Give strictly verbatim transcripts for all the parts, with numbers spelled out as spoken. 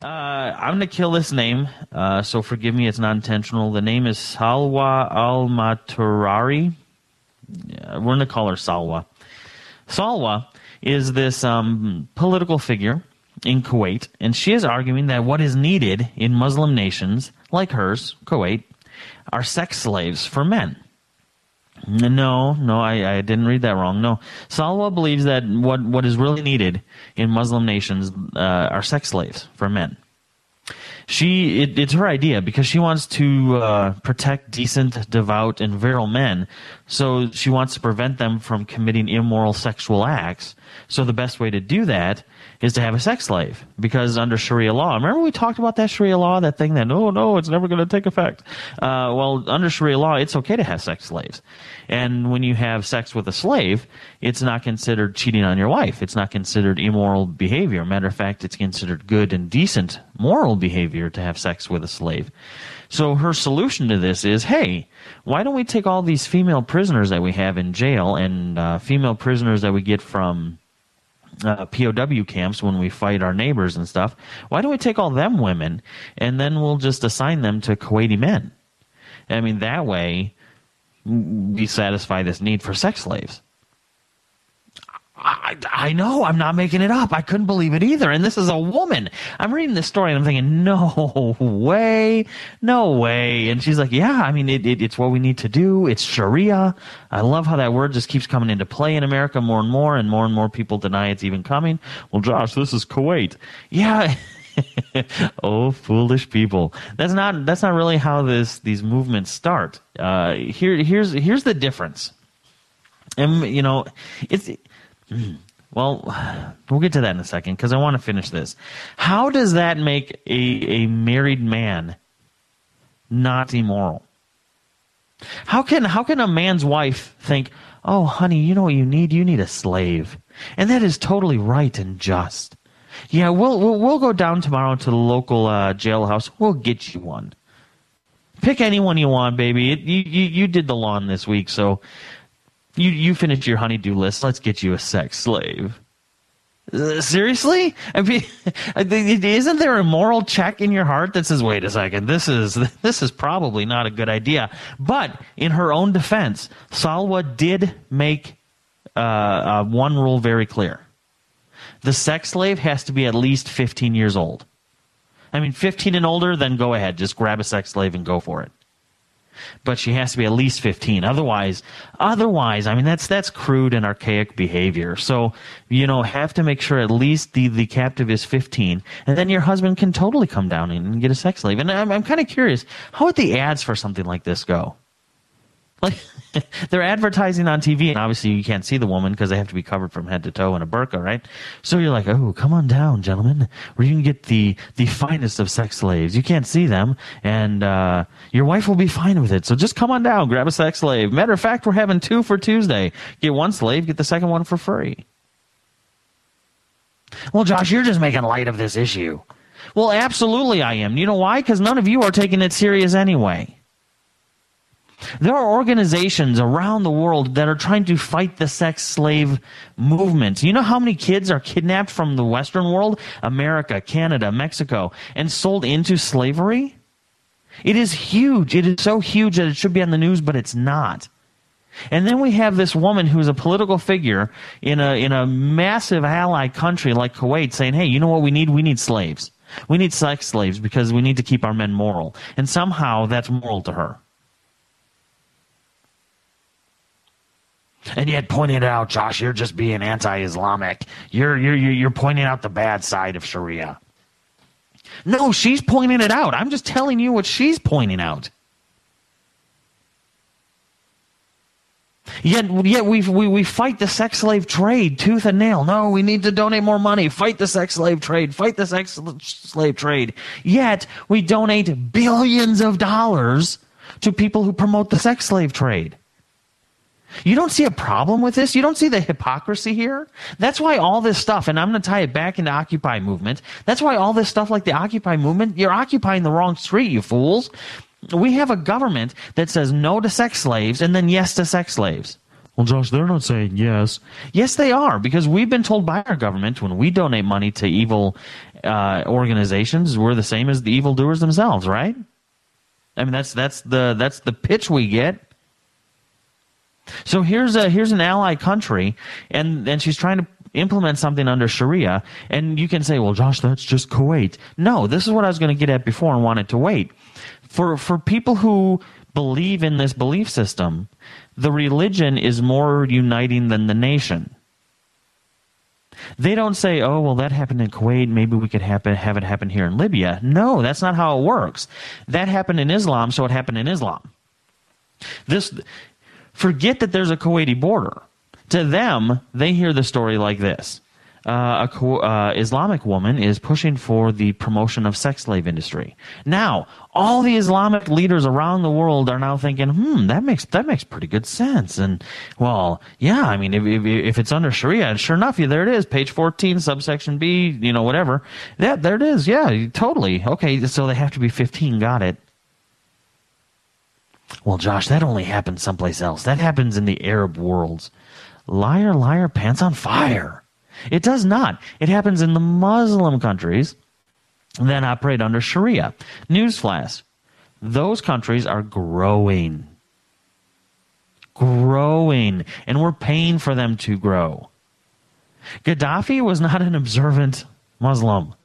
Uh, I'm going to kill this name, uh, so forgive me, it's not intentional. The name is Salwa al Mutairi. Yeah, we're going to call her Salwa. Salwa is this um, political figure in Kuwait, and she is arguing that what is needed in Muslim nations, like hers, Kuwait, are sex slaves for men. No, no, I, I didn't read that wrong. No, Salwa believes that what, what is really needed in Muslim nations uh, are sex slaves for men. She, it, it's her idea because she wants to uh, protect decent, devout, and virile men. So she wants to prevent them from committing immoral sexual acts. So the best way to do that is to have a sex slave, because under Sharia law, remember we talked about that Sharia law, that thing that, oh, no, it's never going to take effect. Uh, well, under Sharia law, it's okay to have sex slaves. And when you have sex with a slave, it's not considered cheating on your wife. It's not considered immoral behavior. Matter of fact, it's considered good and decent moral behavior to have sex with a slave. So her solution to this is, hey, why don't we take all these female prisoners that we have in jail and uh, female prisoners that we get from Uh, P O W camps when we fight our neighbors and stuff, why don't we take all them women and then we'll just assign them to Kuwaiti men? I mean, that way we satisfy this need for sex slaves. I, I know, I'm not making it up. I couldn't believe it either. And this is a woman. I'm reading this story and I'm thinking, no way, no way. And she's like, yeah, I mean, it, it, it's what we need to do. It's Sharia. I love how that word just keeps coming into play in America more and more, and more and more people deny it's even coming. Well, Josh, this is Kuwait. Yeah. Oh, foolish people. That's not, that's not really how this, these movements start. Uh, here, here's, here's the difference. And, you know, it's, well, we'll get to that in a second because I want to finish this. How does that make a, a married man not immoral? How can how can a man's wife think, oh, honey, you know what you need? You need a slave. And that is totally right and just. Yeah, we'll we'll, we'll go down tomorrow to the local uh, jailhouse. We'll get you one. Pick anyone you want, baby. It, you, you, you did the lawn this week, so... You you finished your honey-do list. Let's get you a sex slave. Uh, seriously? I mean, isn't there a moral check in your heart that says, "Wait a second, this is this is probably not a good idea"? But in her own defense, Salwa did make uh, uh, one rule very clear: the sex slave has to be at least fifteen years old. I mean, fifteen and older, then go ahead, just grab a sex slave and go for it. But she has to be at least fifteen. Otherwise, otherwise, I mean, that's that's crude and archaic behavior. So, you know, have to make sure at least the, the captive is fifteen, and then your husband can totally come down and get a sex slave. And I'm, I'm kind of curious, how would the ads for something like this go? Like, they're advertising on T V, and obviously you can't see the woman because they have to be covered from head to toe in a burqa, right? So you're like, oh, come on down, gentlemen, where you can get the, the finest of sex slaves. You can't see them, and uh, your wife will be fine with it. So just come on down, grab a sex slave. Matter of fact, we're having two for Tuesday. Get one slave, get the second one for free. Well, Josh, you're just making light of this issue. Well, absolutely I am. You know why? Because none of you are taking it serious anyway. There are organizations around the world that are trying to fight the sex slave movement. You know how many kids are kidnapped from the Western world, America, Canada, Mexico, and sold into slavery? It is huge. It is so huge that it should be on the news, but it's not. And then we have this woman who's a political figure in a in a massive ally country like Kuwait saying, hey, you know what we need? We need slaves. We need sex slaves because we need to keep our men moral. And somehow that's moral to her. And yet pointing it out, Josh, you're just being anti-Islamic. You're, you're, you're pointing out the bad side of Sharia. No, she's pointing it out. I'm just telling you what she's pointing out. Yet, yet we, we, we fight the sex slave trade tooth and nail. No, we need to donate more money. Fight the sex slave trade. Fight the sex slave trade. Yet we donate billions of dollars to people who promote the sex slave trade. You don't see a problem with this? You don't see the hypocrisy here? That's why all this stuff, and I'm going to tie it back into Occupy movement, that's why all this stuff like the Occupy movement, you're occupying the wrong street, you fools. We have a government that says no to sex slaves and then yes to sex slaves. Well, Josh, they're not saying yes. Yes, they are, because we've been told by our government when we donate money to evil uh, organizations, we're the same as the evildoers themselves, right? I mean, that's that's the that's the pitch we get. So here's a here's an ally country, and and she's trying to implement something under Sharia, and you can say, well, Josh, that's just Kuwait. No, this is what I was going to get at before and wanted to wait. For for people who believe in this belief system, the religion is more uniting than the nation. They don't say, oh, well, that happened in Kuwait, maybe we could happen, have it happen here in Libya. No, that's not how it works. That happened in Islam, so it happened in Islam. This, forget that there's a Kuwaiti border. To them, they hear the story like this. Uh, a uh, Islamic woman is pushing for the promotion of sex slave industry. Now, all the Islamic leaders around the world are now thinking, hmm, that makes that makes pretty good sense. And, well, yeah, I mean, if, if, if it's under Sharia, and sure enough, yeah, there it is, page fourteen, subsection B, you know, whatever. That, there it is, yeah, totally. Okay, so they have to be fifteen, got it. Well, Josh, that only happens someplace else. That happens in the Arab worlds. Liar, liar, pants on fire. It does not. It happens in the Muslim countries that operate under Sharia. Newsflash. Those countries are growing. Growing. And we're paying for them to grow. Gaddafi was not an observant Muslim.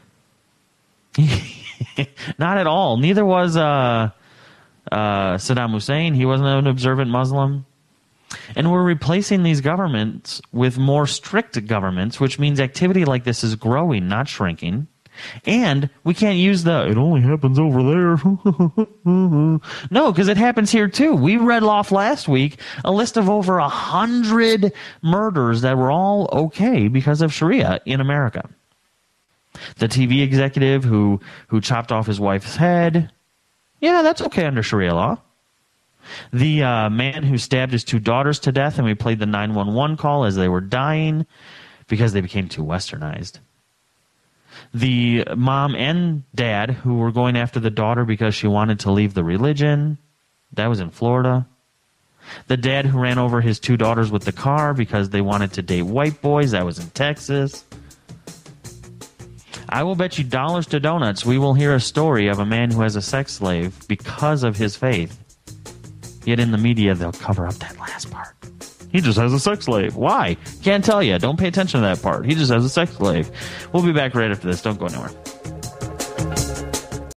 Not at all. Neither was uh, uh, Saddam Hussein. He wasn't an observant Muslim. And we're replacing these governments with more strict governments, which means activity like this is growing, not shrinking. And we can't use the, it only happens over there. No, because it happens here too. We read off last week a list of over a hundred murders that were all okay because of Sharia in America. The T V executive who, who chopped off his wife's head, yeah, that's okay under Sharia law. The uh, man who stabbed his two daughters to death, and we played the nine one one call as they were dying because they became too westernized. The mom and dad who were going after the daughter because she wanted to leave the religion, that was in Florida. The dad who ran over his two daughters with the car because they wanted to date white boys, that was in Texas. I will bet you dollars to donuts we will hear a story of a man who has a sex slave because of his faith. Yet in the media, they'll cover up that last part. He just has a sex slave. Why? Can't tell you. Don't pay attention to that part. He just has a sex slave. We'll be back right after this. Don't go anywhere.